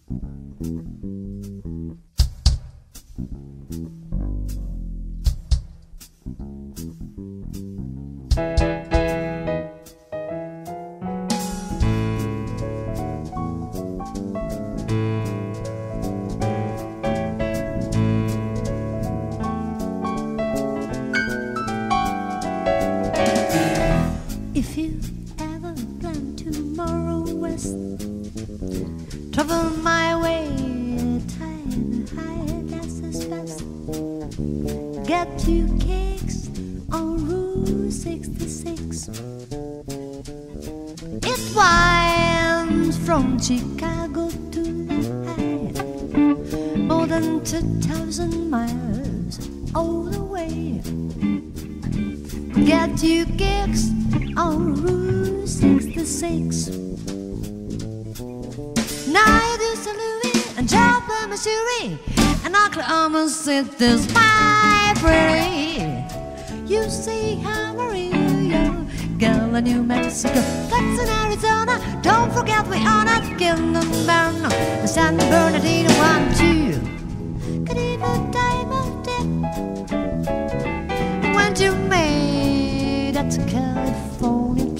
If you ever plan tomorrow west, travel my way, tie and high glasses fast. Get you cakes on Route 66. It winds from Chicago to Lehigh, more than 2,000 miles all the way. Get you gigs on Route 66. Now you do St. Louis and Joplin, Missouri, and Oklahoma City's my pretty. You see Amarillo, girl in New Mexico, that's in Arizona. Don't forget we are not Kingdom Bound, the San Bernardino 1, 2. Could even diamond dip when you made that California